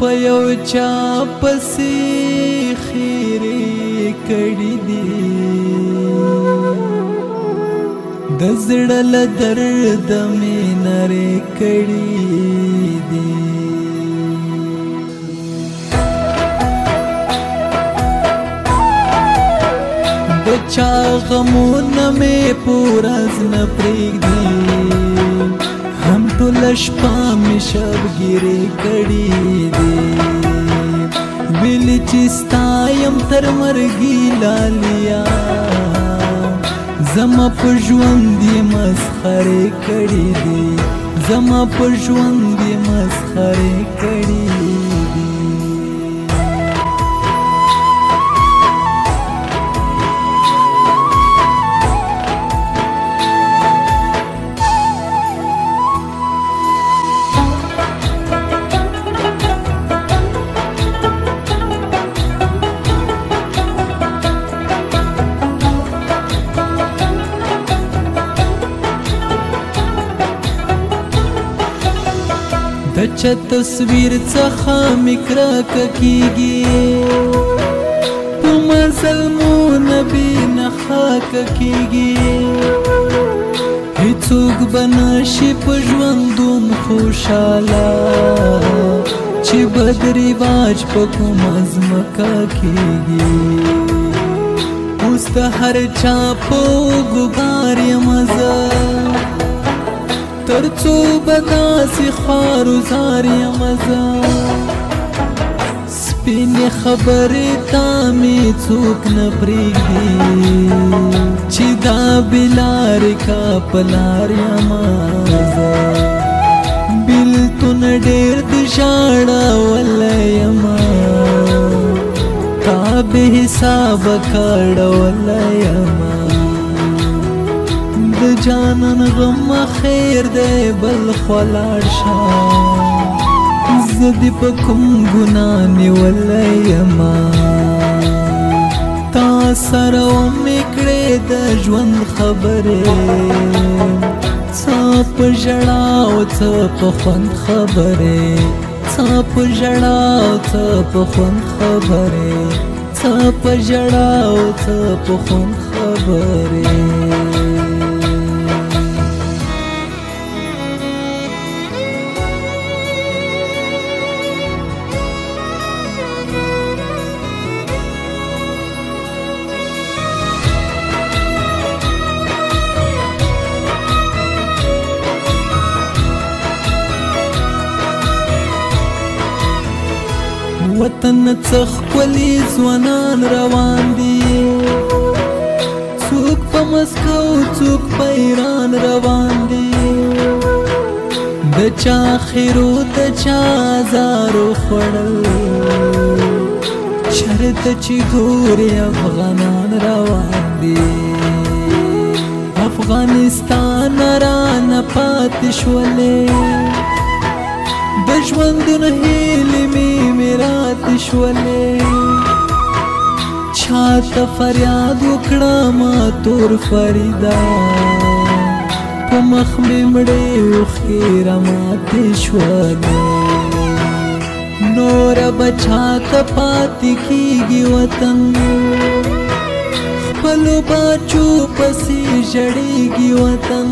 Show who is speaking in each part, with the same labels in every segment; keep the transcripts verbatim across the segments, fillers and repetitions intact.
Speaker 1: په یو چا پسې خیرې کړي دي د زړه له درده مې نرې کړي دي د چا غمونه مې په ورځ نه پرېږدي هم ټوله شپه مې شبګیرې کړي دي ویلې چې ستا یم تر مرګي لالیا زما په ژوند یې مسخرې کړي دي زما په ژوند یې مسخرې کړي دي د چا تصویر څخه مې کرکه کېږي په مزل مو نبي نه خاکه کېږي هېڅوک به نشي په ژوندون خوشحاله چې بد رواج په کومه ځمکه کېږي اوس د هر چا په ګبار یمه زه تر څو به داسې خوارزار یمه زه سپینې خبرې ته مې څوک نه پرېږدي چې دا بېلارې کا په لار یمه زه بېلتون ډېر د ژړولی یمه تا بې حسابه کړولی یمه د جانان غم خیر دی بل خوا لاړ شه زه دې په کوم ګناه نیولی یمه تا سره ومې کړې د ژوند خبرې څه په ژړا او څه په خوند خبرې څه په ژړا او څه په خوند خبرې څه په ژړا او څه په خوند خبرې وطن څه ښکلي ځوانان روان دي څوک په مسکو څوک په ایران روان دي د چا خیرو د چا ازارو خوړل چرته چې ګورې افغانان روان دي افغانستان رانه پاتې شولې د ژوندون هیلې مې میراتې شولې چاته فریاد وکړم تور فریدا په مخ مې مړې اوښکې راماتې شولې نوره به چاته پاتې کېږي وطن خپلو بچو پسې ژړېږي وطن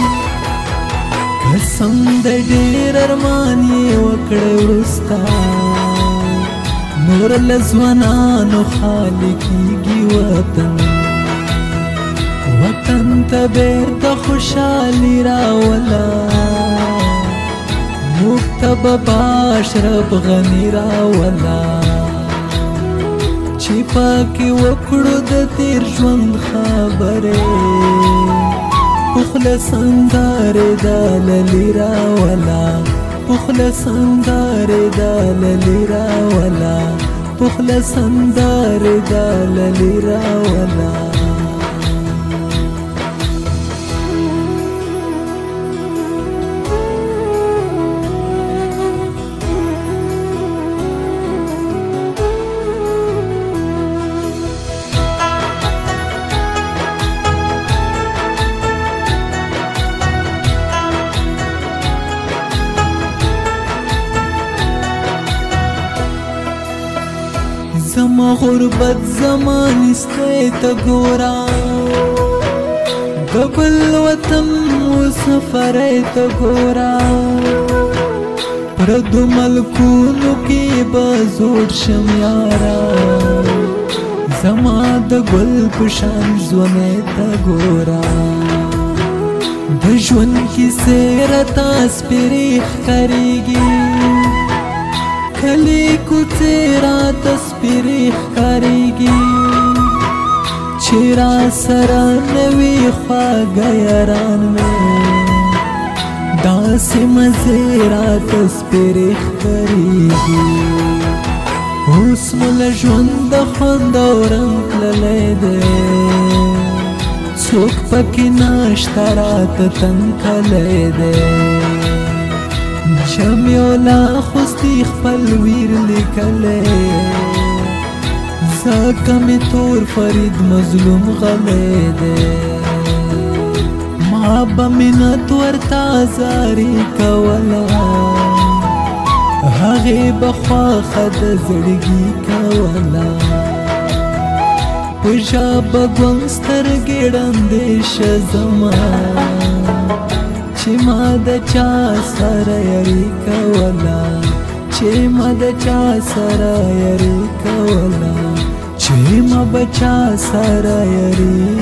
Speaker 1: قسم د ډېر ارمان یې وکړی وروسته نور له ځوانانو خالي کېږي وطن وطن ته بېرته خوشحالي راوله موږ ته به باشرف غني راوله چې پاکې وکړو د تېر ژوند خبرې پخله سندارې د للي راوله پخله سندارې د للي راوله پخله سندارې د للي راوله زما غربت زمانی ستی تا گورا دبل وطن مسافری تا گورا پردو ملکونو کی بازور شم یارا زما د گل پشان ژوندی تا گورا د ژوند کیسې راته سپېرې ښکارېږي کلی کوڅې راته سپېرې ښکارېږي چې را سره نه وي خواږه یاران مې داسې مزې راته سپېرې ښکارېږي اوس مو له ژونده خوند او رنګ تللی دی څوک پکې نشته راته تنګ کلی دی جمیولا خوستی خپل ویر لیکلی ځکه مې تور فرید مظلوم غلی دی ما به منت ورته زاري کوله هغې به خواښه د زړګي کوله په ژبه ګونګ سترګې ړندې شه زما چې ما د چا سره یاري کوله چې ما د چا سره یاري کوله چې ما به چا سره یاري